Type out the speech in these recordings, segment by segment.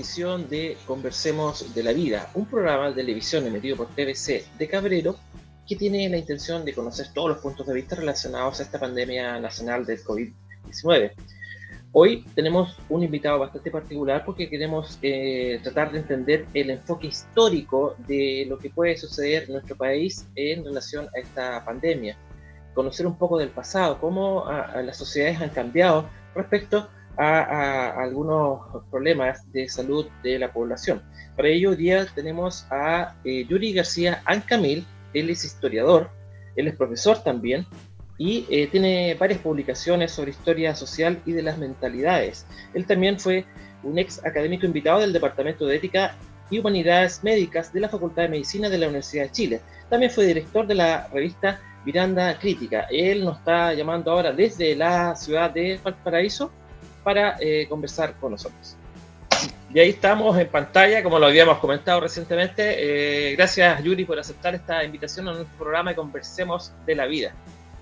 edición de Conversemos de la Vida, un programa de televisión emitido por TVC de Cabrero que tiene la intención de conocer todos los puntos de vista relacionados a esta pandemia nacional del COVID-19. Hoy tenemos un invitado bastante particular porque queremos tratar de entender el enfoque histórico de lo que puede suceder en nuestro país en relación a esta pandemia. Conocer un poco del pasado, cómo las sociedades han cambiado respecto a algunos problemas de salud de la población. Para ello hoy día tenemos a Yuri García Ancamil. Él es historiador, él es profesor también y tiene varias publicaciones sobre historia social y de las mentalidades. Él también fue un ex académico invitado del Departamento de Ética y Humanidades Médicas de la Facultad de Medicina de la Universidad de Chile. También fue director de la revista Miranda Crítica. Él nos está llamando ahora desde la ciudad de Valparaíso para conversar con nosotros. Y ahí estamos en pantalla, como lo habíamos comentado recientemente. Gracias, Yuri, por aceptar esta invitación a nuestro programa y Conversemos de la Vida.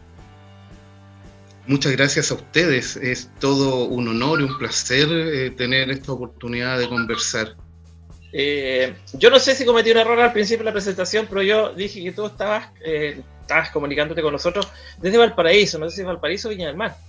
Muchas gracias a ustedes. Es todo un honor y un placer tener esta oportunidad de conversar. Yo no sé si cometí un error al principio de la presentación, pero yo dije que tú estabas comunicándote con nosotros desde Valparaíso. No sé si es Valparaíso o Viña del Mar.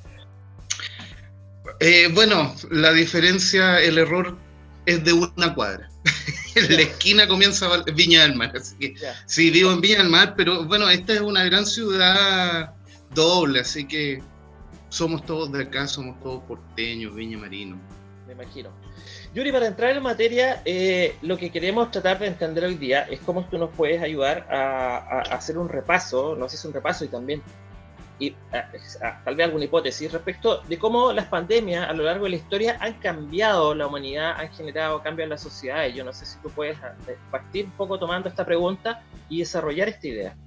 Bueno, la diferencia, el error es de una cuadra. En la esquina comienza Viña del Mar, así que sí, vivo en Viña del Mar, pero bueno, esta es una gran ciudad doble, así que somos todos de acá, somos todos porteños, viñamarinos. Me imagino. Yuri, para entrar en materia, lo que queremos tratar de entender hoy día es cómo tú nos puedes ayudar a hacer un repaso, no sé si es un repaso y también tal vez alguna hipótesis respecto de cómo las pandemias a lo largo de la historia han cambiado la humanidad, han generado cambios en las sociedades. Yo no sé si tú puedes partir un poco tomando esta pregunta y desarrollar esta idea.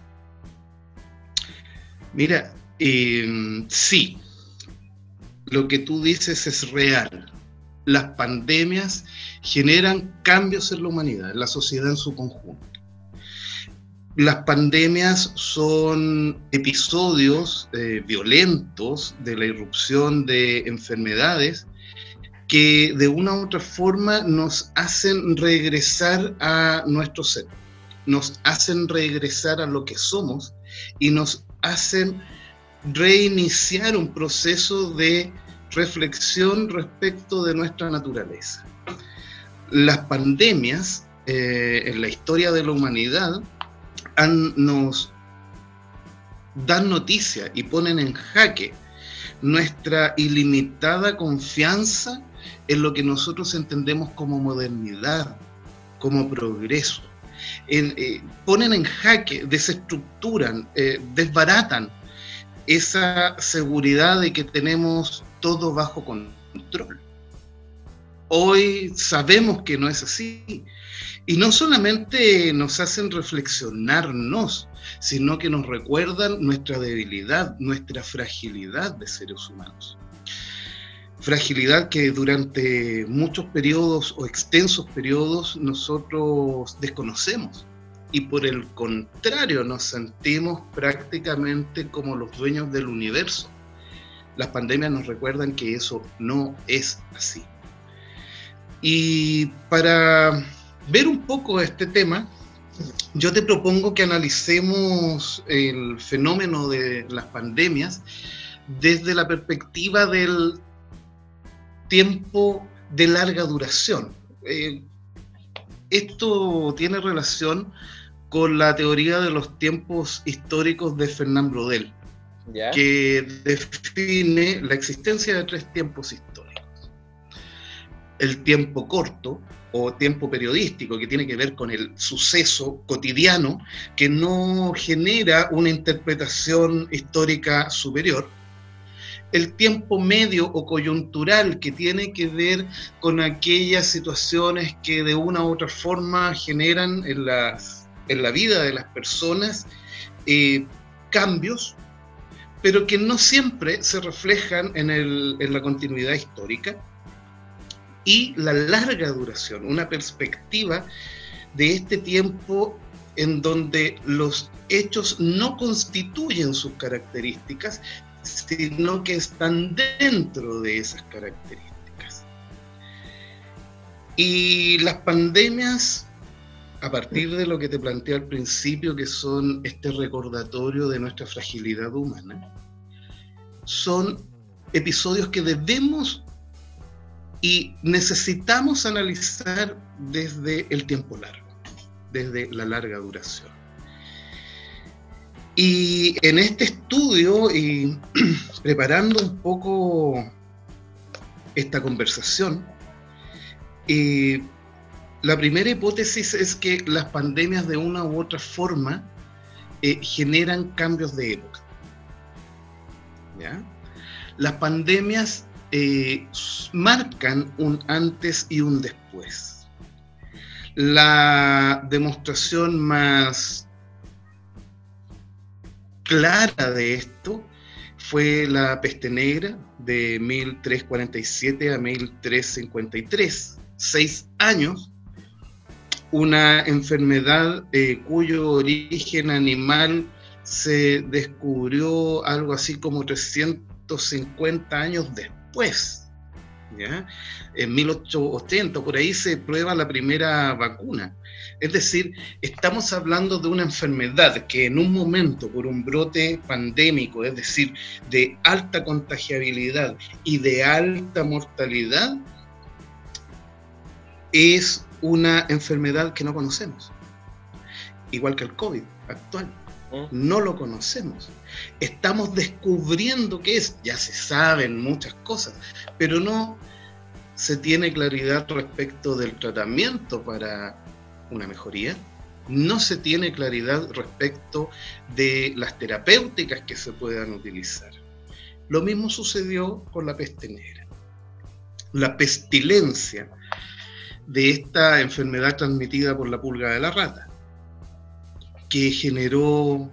Mira, sí, lo que tú dices es real. Las pandemias generan cambios en la humanidad, en la sociedad en su conjunto. Las pandemias son episodios violentos de la irrupción de enfermedades que de una u otra forma nos hacen regresar a nuestro ser, nos hacen regresar a lo que somos y nos hacen reiniciar un proceso de reflexión respecto de nuestra naturaleza. Las pandemias en la historia de la humanidad nos dan noticia y ponen en jaque nuestra ilimitada confianza en lo que nosotros entendemos como modernidad, como progreso. Ponen en jaque, desestructuran, desbaratan esa seguridad de que tenemos todo bajo control. Hoy sabemos que no es así. Y no solamente nos hacen reflexionarnos, sino que nos recuerdan nuestra debilidad, nuestra fragilidad de seres humanos. Fragilidad que durante muchos periodos o extensos periodos nosotros desconocemos. Y por el contrario nos sentimos prácticamente como los dueños del universo. Las pandemias nos recuerdan que eso no es así. Y para ver un poco este tema, yo te propongo que analicemos el fenómeno de las pandemias desde la perspectiva del tiempo de larga duración. Esto tiene relación con la teoría de los tiempos históricos de Fernand Braudel, que define la existencia de tres tiempos históricos. El tiempo corto, o tiempo periodístico, que tiene que ver con el suceso cotidiano, que no genera una interpretación histórica superior. El tiempo medio o coyuntural, que tiene que ver con aquellas situaciones que de una u otra forma generan en la vida de las personas cambios, pero que no siempre se reflejan en la continuidad histórica. Y la larga duración, una perspectiva de este tiempo en donde los hechos no constituyen sus características, sino que están dentro de esas características. Y las pandemias, a partir de lo que te planteé al principio, que son este recordatorio de nuestra fragilidad humana, son episodios que debemos y necesitamos analizar desde el tiempo largo, desde la larga duración. Y en este estudio, y preparando un poco esta conversación, la primera hipótesis es que las pandemias de una u otra forma generan cambios de época. ¿Ya? Las pandemias marcan un antes y un después. La demostración más clara de esto fue la peste negra de 1347 a 1353, 6 años, una enfermedad cuyo origen animal se descubrió algo así como 350 años después, ¿ya? En 1880, por ahí se prueba la primera vacuna. Es decir, estamos hablando de una enfermedad que en un momento, por un brote pandémico, es decir, de alta contagiabilidad y de alta mortalidad, es una enfermedad que no conocemos, igual que el COVID actual. No lo conocemos. Estamos descubriendo qué es. Ya se saben muchas cosas, pero no se tiene claridad respecto del tratamiento para una mejoría. No se tiene claridad respecto de las terapéuticas que se puedan utilizar. Lo mismo sucedió con la peste negra. La pestilencia de esta enfermedad transmitida por la pulga de la rata, que generó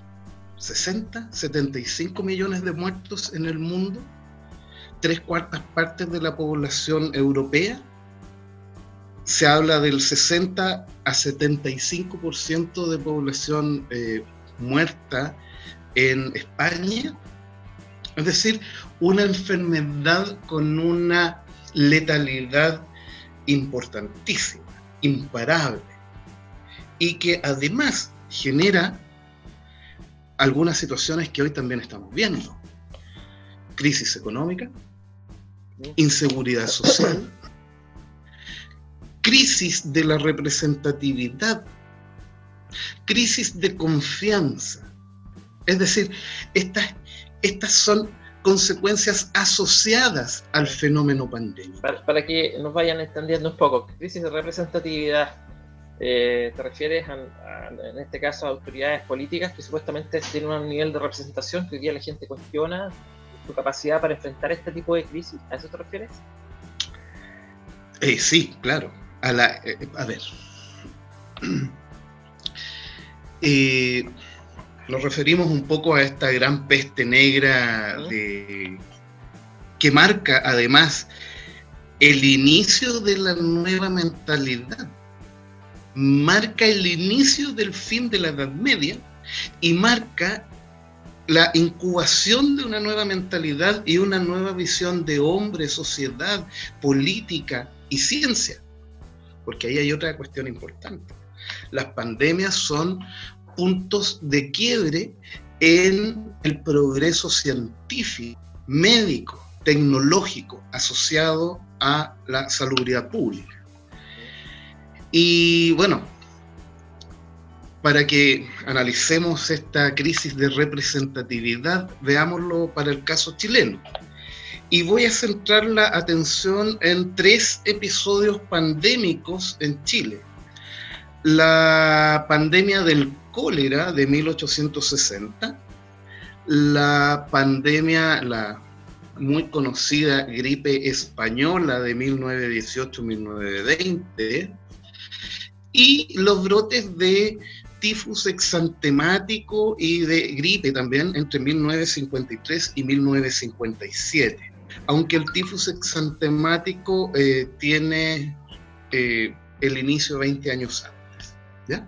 75 millones de muertos en el mundo, 3/4 partes de la población europea. Se habla del 60 a 75% de población muerta en España. Es decir, una enfermedad con una letalidad importantísima, imparable, y que además genera algunas situaciones que hoy también estamos viendo: crisis económica, inseguridad social, crisis de la representatividad, crisis de confianza. Es decir, estas son consecuencias asociadas al fenómeno pandémico. Para que nos vayan entendiendo un poco, crisis de representatividad, ¿te refieres en este caso a autoridades políticas que supuestamente tienen un nivel de representación que hoy día la gente cuestiona su capacidad para enfrentar este tipo de crisis? ¿A eso te refieres? Sí, claro. A ver. Nos referimos un poco a esta gran peste negra que marca además el inicio de la nueva mentalidad, marca el inicio del fin de la Edad Media y marca la incubación de una nueva mentalidad y una nueva visión de hombre, sociedad, política y ciencia. Porque ahí hay otra cuestión importante. Las pandemias son puntos de quiebre en el progreso científico, médico, tecnológico asociado a la salubridad pública. Y bueno, para que analicemos esta crisis de representatividad, veámoslo para el caso chileno. Y voy a centrar la atención en 3 episodios pandémicos en Chile. La pandemia del cólera de 1860, la muy conocida gripe española de 1918-1920 y los brotes de tifus exantemático y de gripe también entre 1953 y 1957. Aunque el tifus exantemático tiene el inicio 20 años antes, ¿ya?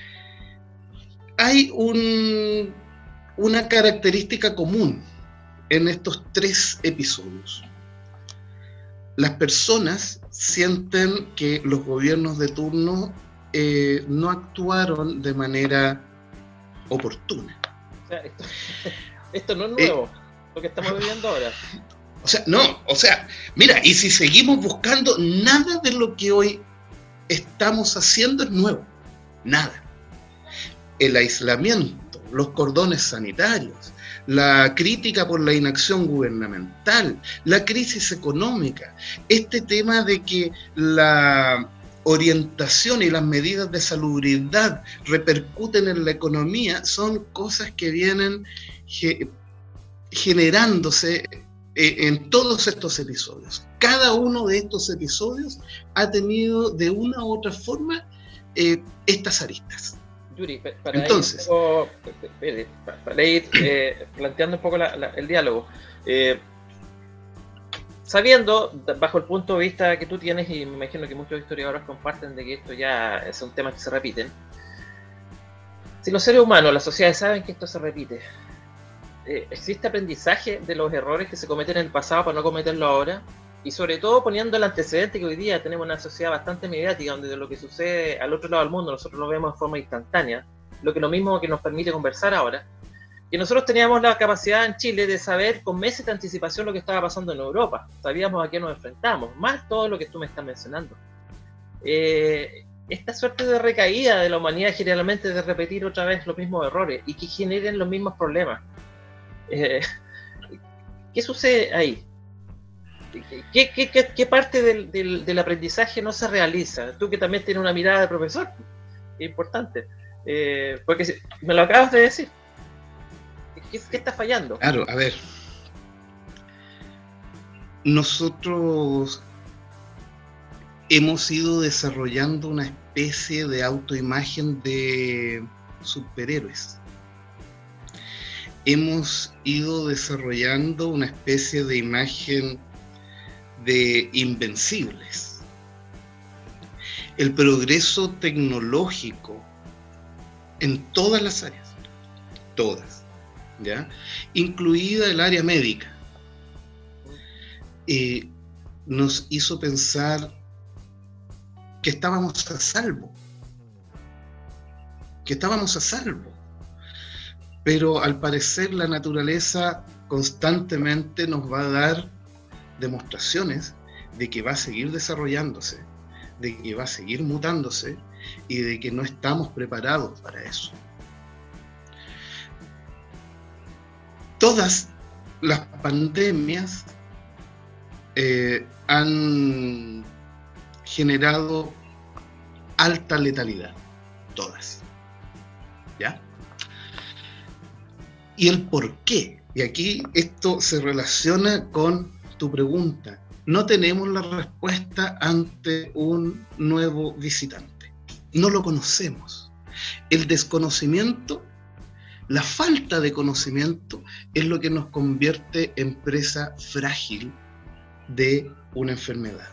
Hay una característica común en estos 3 episodios. las personas sienten que los gobiernos de turno no actuaron de manera oportuna. O sea, esto no es nuevo, lo que estamos viviendo ahora. Mira, y si seguimos buscando, nada de lo que hoy estamos haciendo es nuevo, nada. El aislamiento, los cordones sanitarios, la crítica por la inacción gubernamental, la crisis económica, este tema de que la orientación y las medidas de salubridad repercuten en la economía, son cosas que vienen generándose en todos estos episodios. Cada uno de estos episodios ha tenido de una u otra forma estas aristas. Yuri, entonces, para ir planteando un poco el diálogo, sabiendo, bajo el punto de vista que tú tienes, y me imagino que muchos historiadores comparten de que esto ya es un tema que se repite, si los seres humanos, las sociedades saben que esto se repite, ¿existe aprendizaje de los errores que se cometen en el pasado para no cometerlo ahora? Y sobre todo poniendo el antecedente que hoy día tenemos una sociedad bastante mediática, donde lo que sucede al otro lado del mundo nosotros lo vemos de forma instantánea, lo mismo que nos permite conversar ahora. Y nosotros teníamos la capacidad en Chile de saber con meses de anticipación lo que estaba pasando en Europa. Sabíamos a qué nos enfrentamos, más todo lo que tú me estás mencionando. Esta suerte de recaída de la humanidad generalmente de repetir otra vez los mismos errores y que generen los mismos problemas. ¿Qué sucede ahí? ¿Qué parte del aprendizaje no se realiza? Tú que también tienes una mirada de profesor, es importante, porque me lo acabas de decir. ¿Qué está fallando? Claro, a ver, nosotros hemos ido desarrollando una especie de autoimagen de superhéroes. Hemos ido desarrollando una especie de imagen de invencibles. El progreso tecnológico en todas las áreas, todas, ¿ya? Incluida el área médica, nos hizo pensar que estábamos a salvo, pero al parecer la naturaleza constantemente nos va a dar demostraciones de que va a seguir desarrollándose, de que va a seguir mutándose y de que no estamos preparados para eso. Todas las pandemias han generado alta letalidad, todas, ¿ya? Y el por qué, y aquí esto se relaciona con tu pregunta. No tenemos la respuesta ante un nuevo visitante. No lo conocemos. El desconocimiento, la falta de conocimiento, es lo que nos convierte en presa frágil de una enfermedad.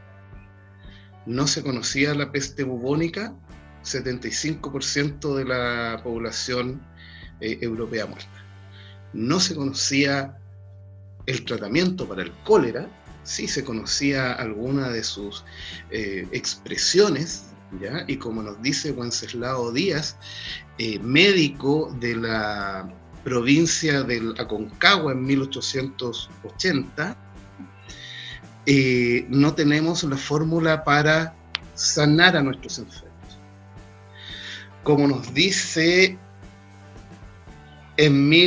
No se conocía la peste bubónica, 75% de la población europea muerta. No se conocía el tratamiento para el cólera, sí se conocía alguna de sus expresiones, ¿ya? Y como nos dice Wenceslao Díaz, médico de la provincia del Aconcagua en 1880, no tenemos la fórmula para sanar a nuestros enfermos. Como nos dice en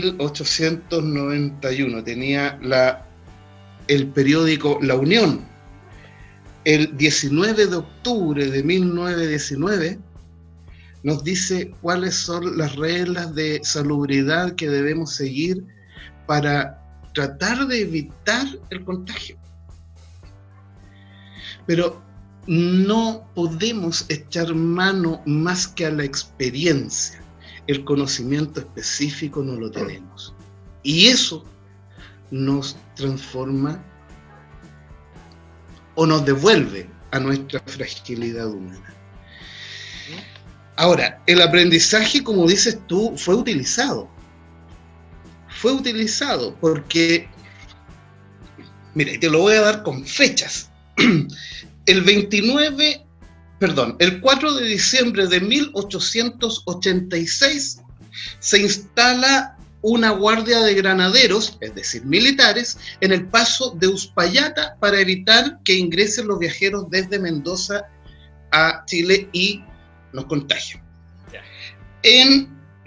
1891, tenía el periódico La Unión, el 19 de octubre de 1919, nos dice cuáles son las reglas de salubridad que debemos seguir para tratar de evitar el contagio. Pero no podemos echar mano más que a la experiencia. El conocimiento específico no lo tenemos. Y eso nos transforma o nos devuelve a nuestra fragilidad humana. Ahora, el aprendizaje, como dices tú, fue utilizado. Fue utilizado porque Mira, y te lo voy a dar con fechas. El 4 de diciembre de 1886 se instala una guardia de granaderos, es decir, militares, en el paso de Uspallata para evitar que ingresen los viajeros desde Mendoza a Chile y nos contagien. En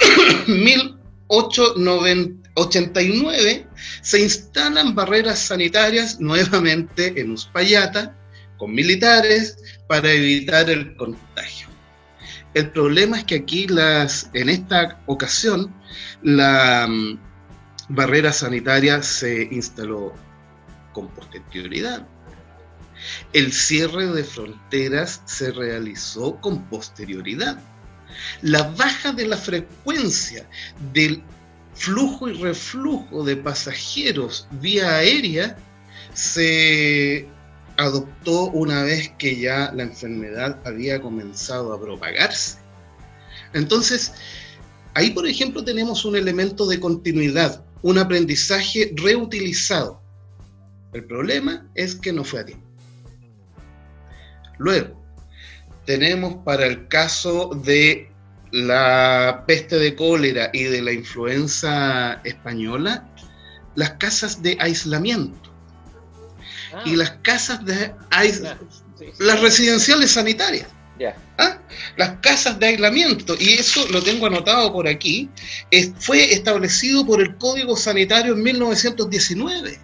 1889 se instalan barreras sanitarias nuevamente en Uspallata con militares para evitar el contagio. El problema es que aquí en esta ocasión la barrera sanitaria se instaló con posterioridad. El cierre de fronteras se realizó con posterioridad. La baja de la frecuencia del flujo y reflujo de pasajeros vía aérea se adoptó una vez que ya la enfermedad había comenzado a propagarse. Entonces, ahí por ejemplo tenemos un elemento de continuidad, un aprendizaje reutilizado. El problema es que no fue a tiempo. Luego, tenemos para el caso de la peste de cólera y de la influenza española, las casas de aislamiento. Y las casas de las residenciales sanitarias. Las casas de aislamiento, y eso lo tengo anotado por aquí, fue establecido por el Código Sanitario en 1919.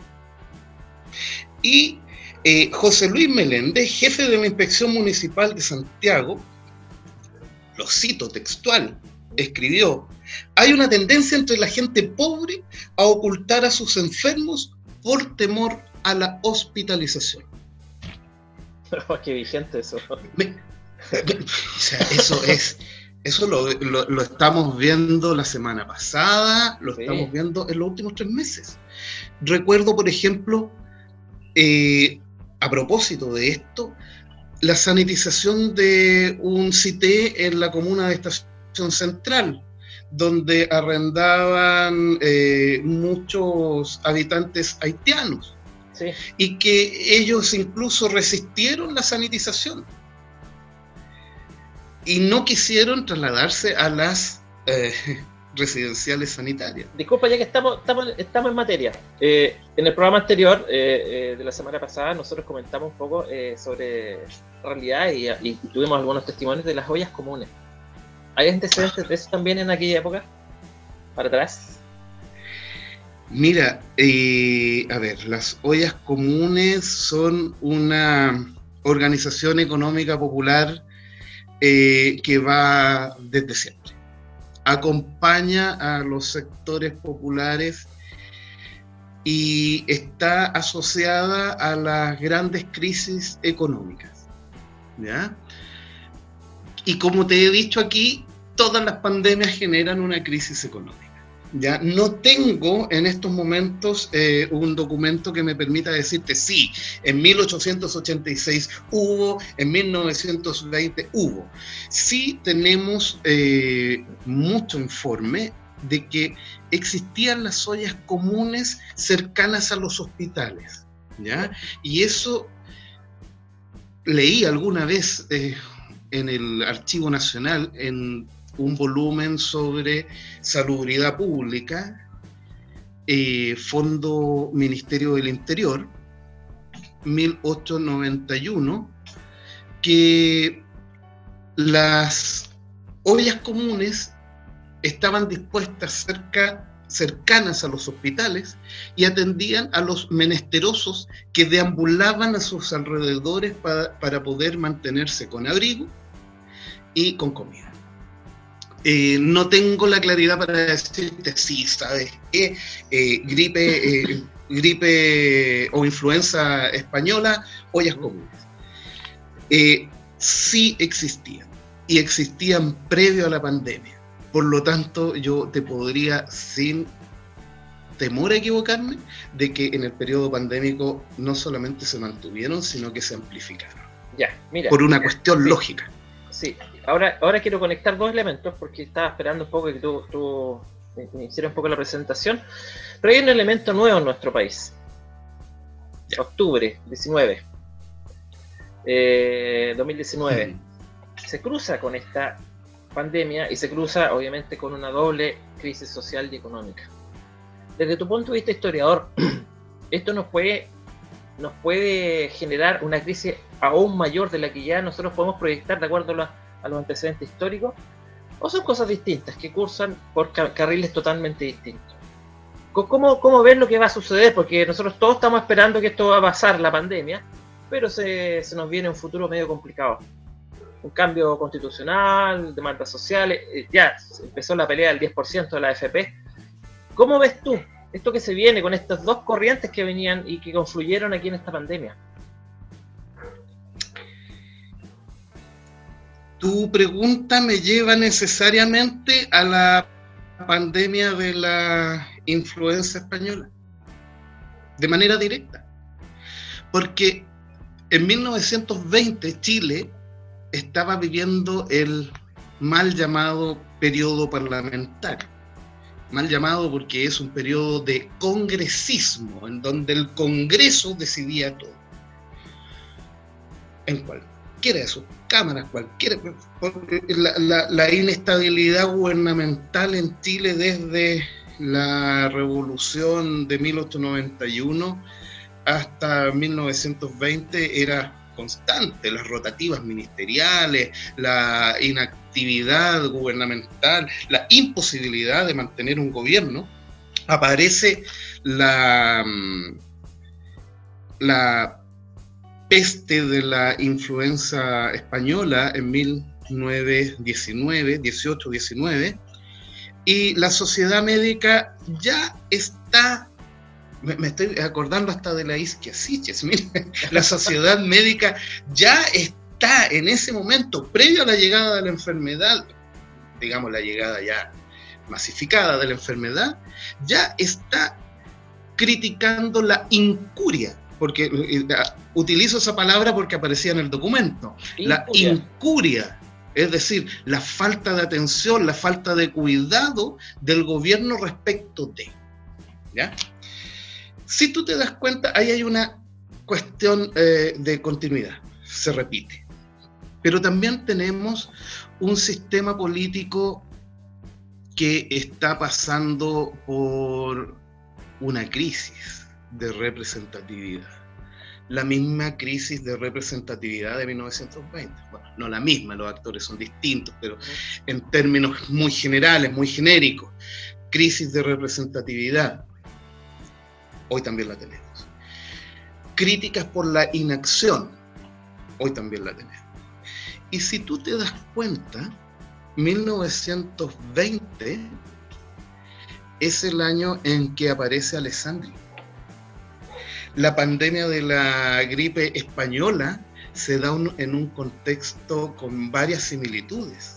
Y José Luis Meléndez, jefe de la Inspección Municipal de Santiago, lo cito textual, escribió: hay una tendencia entre la gente pobre a ocultar a sus enfermos por temor a la hospitalización. Qué vigente eso. O sea, eso lo estamos viendo la semana pasada, lo estamos viendo en los últimos 3 meses. Recuerdo, por ejemplo, a propósito de esto, la sanitización de un CITE en la comuna de Estación Central, donde arrendaban muchos habitantes haitianos. Sí. Y que ellos incluso resistieron la sanitización y no quisieron trasladarse a las residenciales sanitarias. Disculpa, ya que estamos en materia. En el programa anterior de la semana pasada nosotros comentamos un poco sobre realidad y tuvimos algunos testimonios de las ollas comunes. ¿Hay antecedentes de eso también en aquella época? ¿Para atrás? Mira, a ver, las ollas comunes son una organización económica popular que va desde siempre. Acompaña a los sectores populares y está asociada a las grandes crisis económicas, ¿ya? Y como te he dicho aquí, todas las pandemias generan una crisis económica. Ya no tengo en estos momentos un documento que me permita decirte sí, en 1886 hubo, en 1920 hubo. Sí tenemos mucho informe de que existían las ollas comunes cercanas a los hospitales, ¿ya? Y eso leí alguna vez en el Archivo Nacional, en un volumen sobre salubridad pública, Fondo Ministerio del Interior, 1891, que las ollas comunes estaban dispuestas cercanas a los hospitales y atendían a los menesterosos que deambulaban a sus alrededores para poder mantenerse con abrigo y con comida. No tengo la claridad para decirte sí, ¿sabes qué? Gripe o influenza española, ollas comunes. Sí existían, y existían previo a la pandemia. Por lo tanto, yo te podría, sin temor a equivocarme, de que en el periodo pandémico no solamente se mantuvieron, sino que se amplificaron. Ya, mira. Por una cuestión lógica. Sí. Ahora quiero conectar 2 elementos porque estaba esperando un poco que tú me hicieras un poco la presentación, pero hay un elemento nuevo en nuestro país. octubre 2019, se cruza con esta pandemia y se cruza obviamente con una doble crisis social y económica. Desde tu punto de vista historiador, ¿esto nos puede generar una crisis aún mayor de la que ya nosotros podemos proyectar de acuerdo a los antecedentes históricos? ¿O son cosas distintas que cursan por carriles totalmente distintos? ¿Cómo ves lo que va a suceder? Porque nosotros todos estamos esperando que esto va a pasar, la pandemia, pero se nos viene un futuro medio complicado. Un cambio constitucional, demandas sociales, ya empezó la pelea del 10% de la AFP. ¿Cómo ves tú esto que se viene con estas dos corrientes que venían y que confluyeron aquí en esta pandemia? Tu pregunta me lleva necesariamente a la pandemia de la influenza española, de manera directa. Porque en 1920 Chile estaba viviendo el mal llamado periodo parlamentario. Mal llamado porque es un periodo de congresismo, en donde el Congreso decidía todo. En cualquiera de sus cámaras, la inestabilidad gubernamental en Chile desde la Revolución de 1891 hasta 1920 era constante, las rotativas ministeriales, la inactividad gubernamental, la imposibilidad de mantener un gobierno. Aparece la peste de la influenza española en 1919, 18-19, y la sociedad médica ya está, me estoy acordando hasta de la isquia Sitges, la sociedad médica ya está en ese momento, previo a la llegada de la enfermedad, digamos la llegada ya masificada de la enfermedad, ya está criticando la incuria, porque utilizo esa palabra porque aparecía en el documento, la incuria, es decir, la falta de atención, la falta de cuidado del gobierno respecto de, ¿ya? Si tú te das cuenta, ahí hay una cuestión de continuidad, se repite. Pero también tenemos un sistema político que está pasando por una crisis de representatividad. La misma crisis de representatividad de 1920. Bueno, no la misma, los actores son distintos, pero en términos muy generales, muy genéricos. Crisis de representatividad. Hoy también la tenemos. Críticas por la inacción, hoy también la tenemos. Y si tú te das cuenta, 1920 es el año en que aparece Alessandri. La pandemia de la gripe española se da en un contexto con varias similitudes.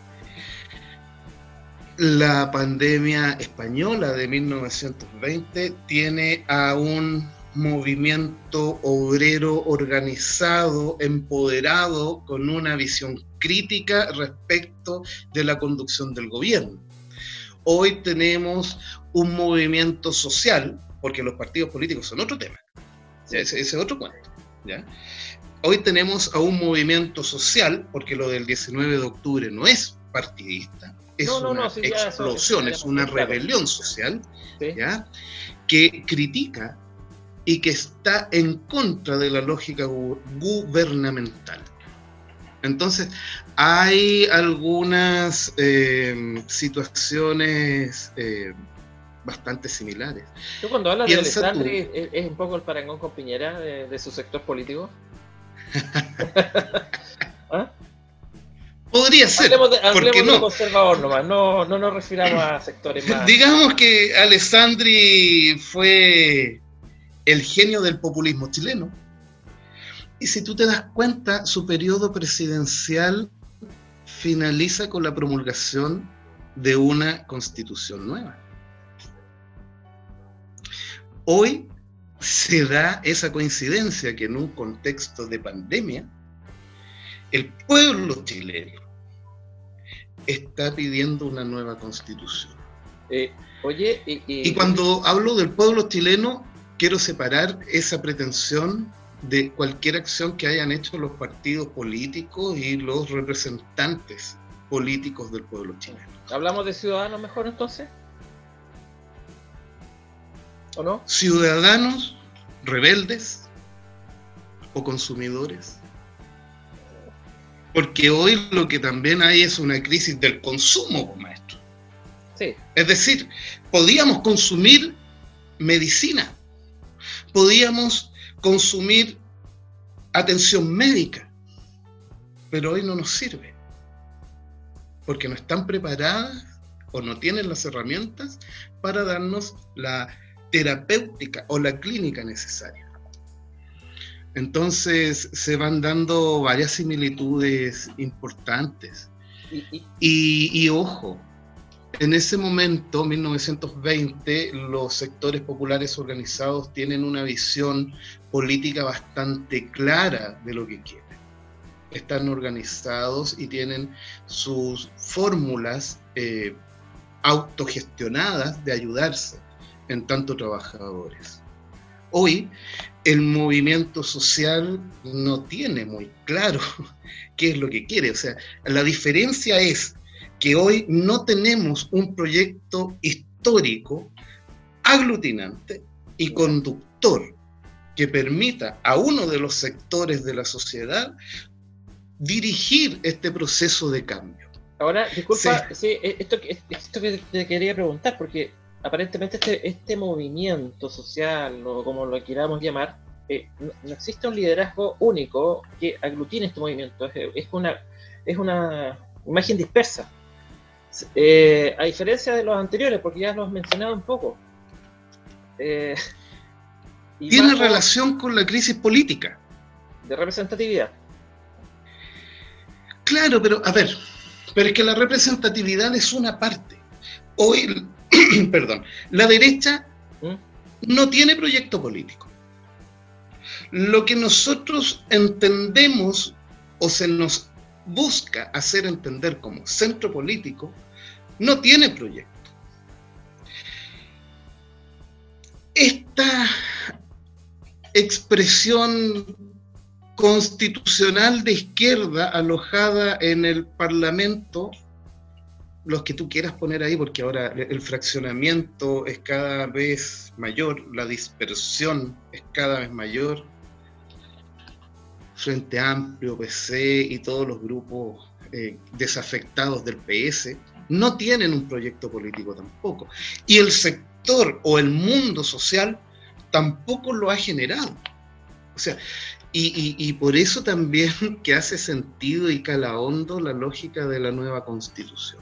La pandemia española de 1920 tiene a un movimiento obrero organizado, empoderado, con una visión crítica respecto de la conducción del gobierno. Hoy tenemos un movimiento social, porque los partidos políticos son otro tema, ese es otro cuento, ¿ya? Hoy tenemos a un movimiento social, porque lo del 19 de octubre no es partidista, es una explosión, es una rebelión social, ¿sí? ¿Ya? Que critica y que está en contra de la lógica gubernamental. Entonces, hay algunas situaciones bastante similares. ¿Tú cuando hablas de Alessandri es un poco el parangón con Piñera de su sector político? ¿Ah? Podría ser. Hablemos de conservador nomás, no nos refiramos a sectores más. Digamos que Alessandri fue el genio del populismo chileno. Y si tú te das cuenta, su periodo presidencial finaliza con la promulgación de una constitución nueva. Hoy se da esa coincidencia que en un contexto de pandemia, el pueblo chileno está pidiendo una nueva constitución. Oye, y cuando hablo del pueblo chileno, quiero separar esa pretensión de cualquier acción que hayan hecho los partidos políticos y los representantes políticos del pueblo chileno. ¿Hablamos de ciudadanos mejor entonces? ¿O no? Ciudadanos rebeldes o consumidores. Porque hoy lo que también hay es una crisis del consumo, maestro. Sí. Es decir, podíamos consumir medicina, podíamos consumir atención médica, pero hoy no nos sirve, porque no están preparadas o no tienen las herramientas para darnos la terapéutica o la clínica necesaria. Entonces se van dando varias similitudes importantes. Y ojo, en ese momento, 1920, los sectores populares organizados tienen una visión política bastante clara de lo que quieren. Están organizados y tienen sus fórmulas autogestionadas de ayudarse en tanto trabajadores. Hoy, el movimiento social no tiene muy claro qué es lo que quiere. O sea, la diferencia es que hoy no tenemos un proyecto histórico aglutinante y conductor que permita a uno de los sectores de la sociedad dirigir este proceso de cambio. Ahora, disculpa, sí, esto que te quería preguntar, porque aparentemente este movimiento social, o como lo queramos llamar, no existe un liderazgo único que aglutine este movimiento, es una imagen dispersa. A diferencia de los anteriores, porque ya los has mencionado un poco. Tiene relación con la crisis política. De representatividad. Claro, pero es que la representatividad es una parte. Hoy, perdón, la derecha no tiene proyecto político. Lo que nosotros entendemos o se nos busca hacer entender como centro político no tiene proyecto. Esta expresión constitucional de izquierda alojada en el Parlamento, los que tú quieras poner ahí, porque ahora el fraccionamiento es cada vez mayor, la dispersión es cada vez mayor, Frente Amplio, PC y todos los grupos desafectados del PS, no tienen un proyecto político tampoco. Y el sector o el mundo social tampoco lo ha generado. O sea, y por eso también que hace sentido y cala hondo la lógica de la nueva Constitución.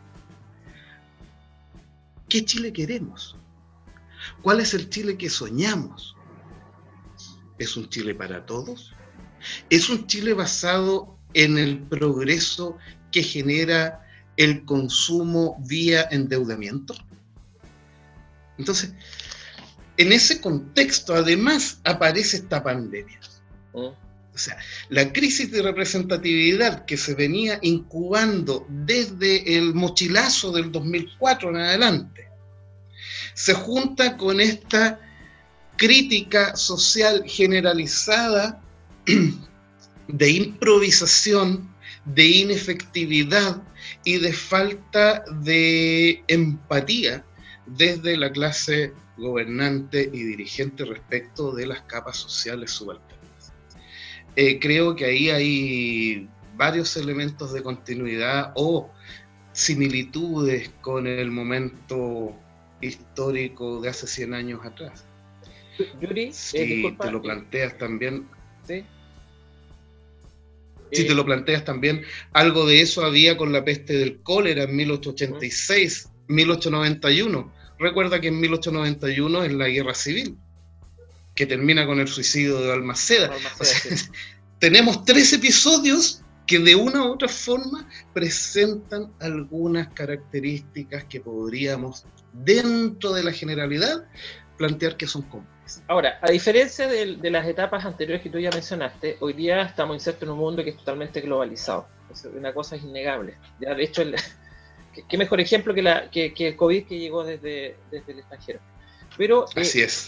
¿Qué Chile queremos? ¿Cuál es el Chile que soñamos? ¿Es un Chile para todos? ¿Es un Chile basado en el progreso que genera el consumo vía endeudamiento? Entonces, en ese contexto, además, aparece esta pandemia. O sea, la crisis de representatividad que se venía incubando desde el mochilazo del 2004 en adelante, se junta con esta crítica social generalizada de improvisación, de inefectividad y de falta de empatía desde la clase gobernante y dirigente respecto de las capas sociales subalternas. Creo que ahí hay varios elementos de continuidad o similitudes con el momento histórico de hace 100 años atrás. Yuri, si disculpa, te lo planteas también... ¿sí? Si te lo planteas también, algo de eso había con la peste del cólera en 1886, 1891. Recuerda que en 1891 es la guerra civil, que termina con el suicidio de Balmaceda. O sea, sí. Tenemos 3 episodios que de una u otra forma presentan algunas características que podríamos, dentro de la generalidad, plantear que son comunes. Ahora, a diferencia de las etapas anteriores que tú ya mencionaste, hoy día estamos insertos en un mundo que es totalmente globalizado. Una cosa es innegable. Ya, de hecho, qué mejor ejemplo que el COVID que llegó desde el extranjero. Pero, así es.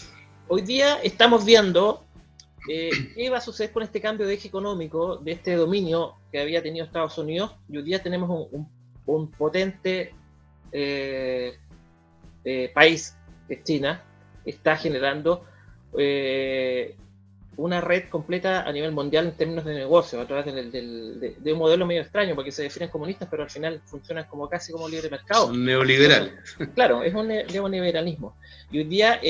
Hoy día estamos viendo qué va a suceder con este cambio de eje económico, de este dominio que había tenido Estados Unidos, y hoy día tenemos un potente país, que es China, que está generando una red completa a nivel mundial en términos de negocio, a través de un modelo medio extraño, porque se definen comunistas, pero al final funcionan como casi como libre mercado. Son neoliberales. Claro, es un neoliberalismo. Y hoy día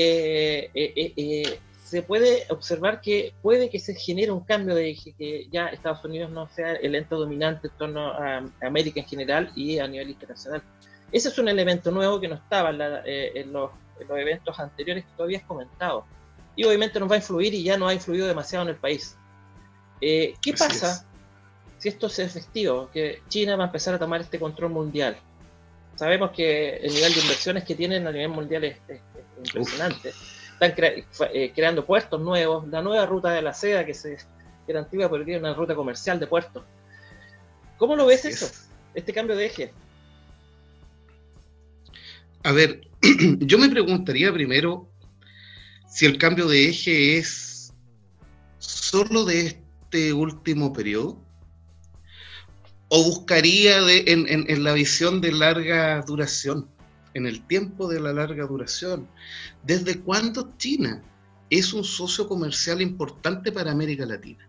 se puede observar que puede que se genere un cambio de eje, que ya Estados Unidos no sea el ente dominante en torno a América en general y a nivel internacional. Ese es un elemento nuevo que no estaba en los eventos anteriores que tú habías comentado. Y obviamente nos va a influir y ya nos ha influido demasiado en el país. ¿Qué pasa si esto es efectivo? Que China va a empezar a tomar este control mundial. Sabemos que el nivel de inversiones que tienen a nivel mundial es impresionante. Están creando puertos nuevos, la nueva ruta de la seda, que era antigua, pero tiene una ruta comercial de puertos. ¿Cómo lo ves eso? Este cambio de eje. A ver, yo me preguntaría primero si el cambio de eje es solo de este último periodo, o buscaría en la visión de larga duración, en el tiempo de la larga duración. ¿Desde cuándo China es un socio comercial importante para América Latina?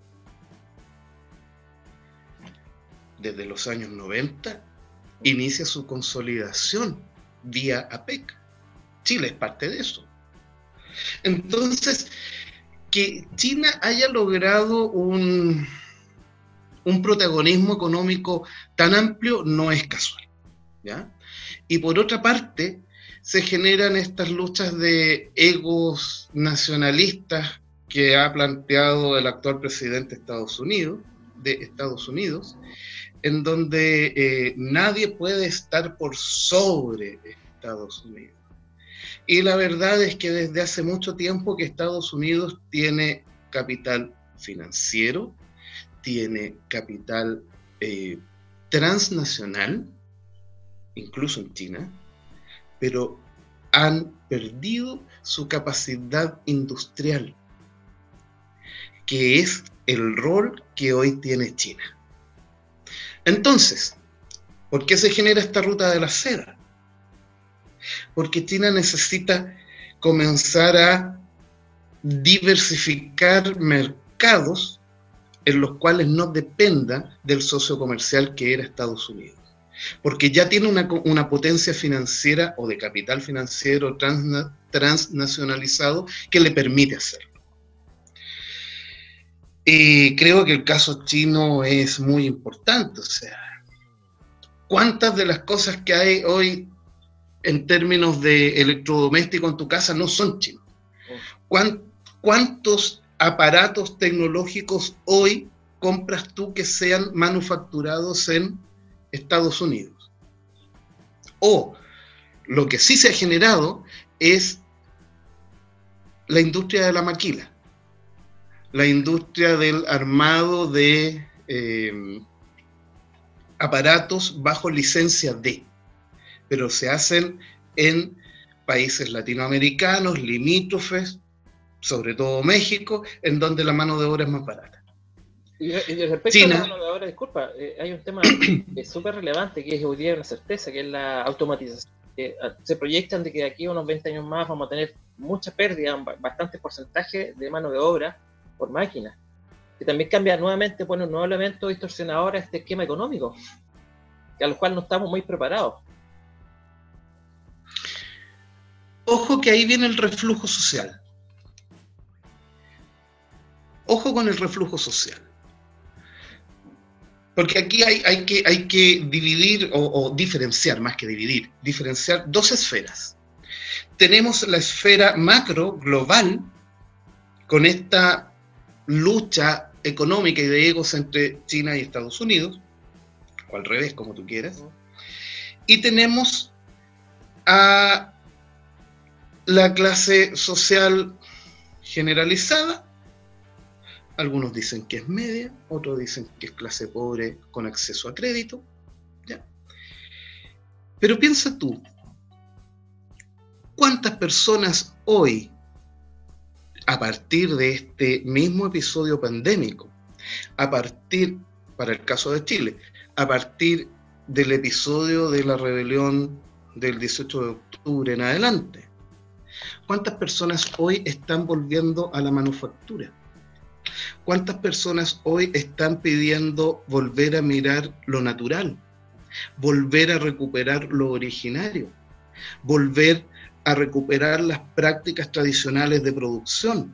Desde los años 90 inicia su consolidación vía APEC. Chile es parte de eso. Entonces, que China haya logrado un protagonismo económico tan amplio no es casual, ¿ya? Y por otra parte, se generan estas luchas de egos nacionalistas que ha planteado el actual presidente de Estados Unidos, en donde nadie puede estar por sobre Estados Unidos. Y la verdad es que desde hace mucho tiempo que Estados Unidos tiene capital financiero, tiene capital transnacional, incluso en China, pero han perdido su capacidad industrial, que es el rol que hoy tiene China. Entonces, ¿por qué se genera esta ruta de la seda? Porque China necesita comenzar a diversificar mercados en los cuales no dependa del socio comercial que era Estados Unidos. Porque ya tiene una potencia financiera o de capital financiero transnacionalizado que le permite hacerlo. Y creo que el caso chino es muy importante. O sea, ¿cuántas de las cosas que hay hoy en términos de electrodoméstico en tu casa no son chinos? ¿Cuántos aparatos tecnológicos hoy compras tú que sean manufacturados en Estados Unidos? O lo que sí se ha generado es la industria de la maquila, la industria del armado de aparatos bajo licencia D, pero se hacen en países latinoamericanos, limítrofes, sobre todo México, en donde la mano de obra es más barata. Y respecto China, a la mano de obra, disculpa, hay un tema súper relevante que es hoy día una certeza, que es la automatización. Se proyectan de que de aquí a unos 20 años más vamos a tener mucha pérdida, bastante porcentaje de mano de obra por máquina, que también cambia nuevamente, pone un nuevo elemento distorsionador a este esquema económico, a lo cual no estamos muy preparados. Ojo que ahí viene el reflujo social. Ojo con el reflujo social. Porque aquí hay que dividir o diferenciar, más que dividir, diferenciar dos esferas. Tenemos la esfera macro, global, con esta lucha económica y de egos entre China y Estados Unidos, o al revés, como tú quieras. Y tenemos a la clase social generalizada. Algunos dicen que es media, otros dicen que es clase pobre con acceso a crédito, ¿ya? Pero piensa tú, ¿cuántas personas hoy a partir de este mismo episodio pandémico, para el caso de Chile, a partir del episodio de la rebelión del 18 de octubre en adelante. ¿Cuántas personas hoy están volviendo a la manufactura? ¿Cuántas personas hoy están pidiendo volver a mirar lo natural? Volver a recuperar lo originario, volver a recuperar las prácticas tradicionales de producción.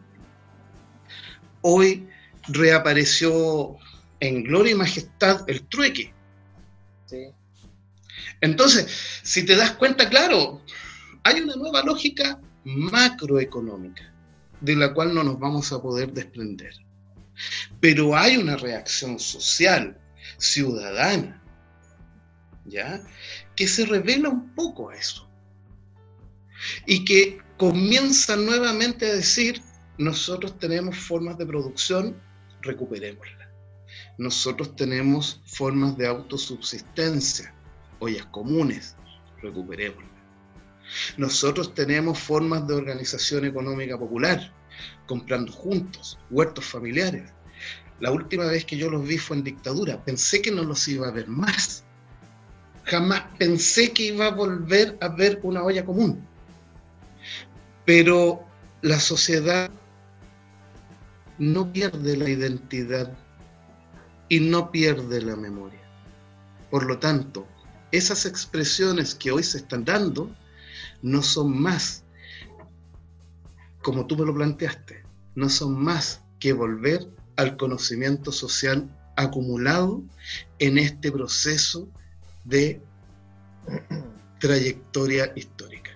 Hoy reapareció en gloria y majestad el trueque. Sí. Entonces, si te das cuenta, claro, hay una nueva lógica macroeconómica de la cual no nos vamos a poder desprender. Pero hay una reacción social, ciudadana, ¿ya?, que se revela un poco a eso y que comienza nuevamente a decir: nosotros tenemos formas de producción, recuperémoslas. Nosotros tenemos formas de autosubsistencia, ollas comunes, recuperémoslas. Nosotros tenemos formas de organización económica popular, comprando juntos, huertos familiares. La última vez que yo los vi fue en dictadura. Pensé que no los iba a ver más. Jamás pensé que iba a volver a ver una olla común. Pero la sociedad no pierde la identidad y no pierde la memoria. Por lo tanto, esas expresiones que hoy se están dando no son más, como tú me lo planteaste, no son más que volver al conocimiento social acumulado en este proceso de trayectoria histórica.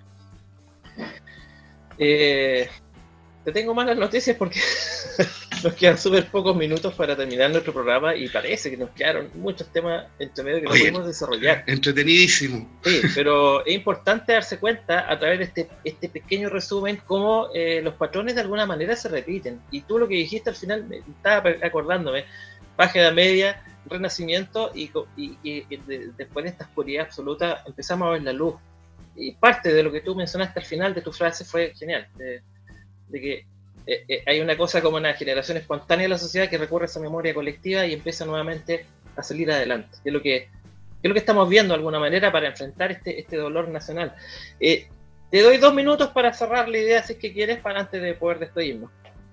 Te tengo malas noticias porque nos quedan súper pocos minutos para terminar nuestro programa y parece que nos quedaron muchos temas entre medio que no pudimos desarrollar. Entretenidísimo. Sí, pero es importante darse cuenta a través de este pequeño resumen cómo los patrones de alguna manera se repiten. Y tú lo que dijiste al final, me estaba acordándome, Baja Edad Media, Renacimiento y después de esta oscuridad absoluta empezamos a ver la luz. Y parte de lo que tú mencionaste al final de tu frase fue genial, de que hay una cosa como una generación espontánea de la sociedad que recurre a esa memoria colectiva y empieza nuevamente a salir adelante. Es lo que estamos viendo de alguna manera para enfrentar este dolor nacional. Te doy 2 minutos para cerrar la idea, si es que quieres, para antes de poder despedirnos.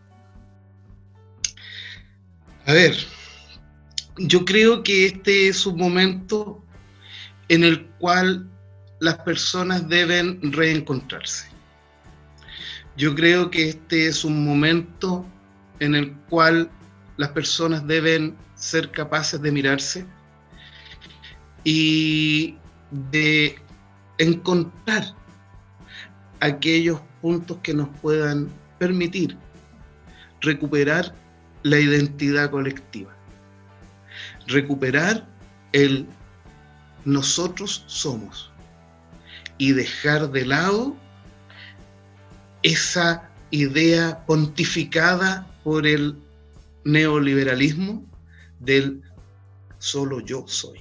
A ver, yo creo que este es un momento en el cual las personas deben reencontrarse. Yo creo que este es un momento en el cual las personas deben ser capaces de mirarse y de encontrar aquellos puntos que nos puedan permitir recuperar la identidad colectiva, recuperar el nosotros somos y dejar de lado esa idea pontificada por el neoliberalismo del solo yo soy.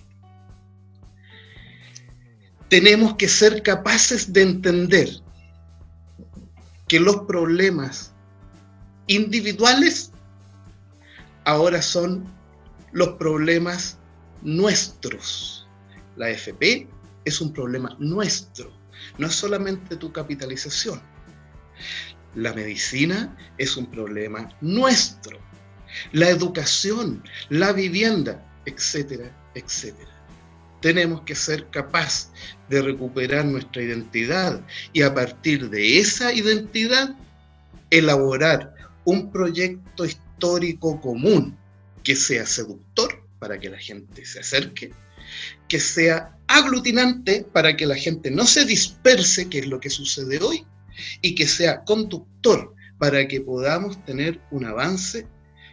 Tenemos que ser capaces de entender que los problemas individuales ahora son los problemas nuestros. La AFP es un problema nuestro, no es solamente tu capitalización. La medicina es un problema nuestro. La educación, la vivienda, etcétera, etcétera. Tenemos que ser capaces de recuperar nuestra identidad y a partir de esa identidad elaborar un proyecto histórico común que sea seductor para que la gente se acerque, que sea aglutinante para que la gente no se disperse, que es lo que sucede hoy, y que sea conductor para que podamos tener un avance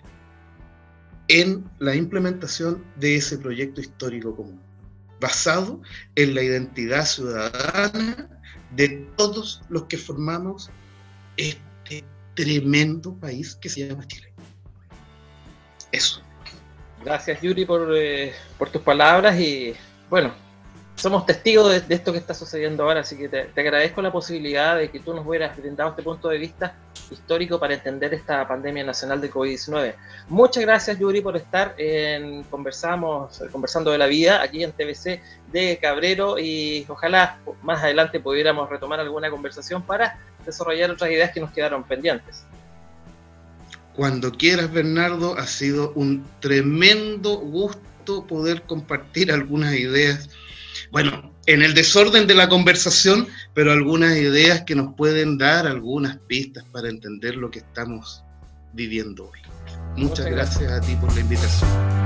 en la implementación de ese proyecto histórico común, basado en la identidad ciudadana de todos los que formamos este tremendo país que se llama Chile. Eso. Gracias, Yuri, por tus palabras y bueno, somos testigos de esto que está sucediendo ahora, así que te agradezco la posibilidad de que tú nos hubieras brindado este punto de vista histórico para entender esta pandemia nacional de COVID-19. Muchas gracias, Yuri, por estar conversando de la vida aquí en TVC de Cabrero, y ojalá más adelante pudiéramos retomar alguna conversación para desarrollar otras ideas que nos quedaron pendientes. Cuando quieras, Bernardo, ha sido un tremendo gusto poder compartir algunas ideas, bueno, en el desorden de la conversación, pero algunas ideas que nos pueden dar algunas pistas para entender lo que estamos viviendo hoy. Muchas gracias a ti por la invitación.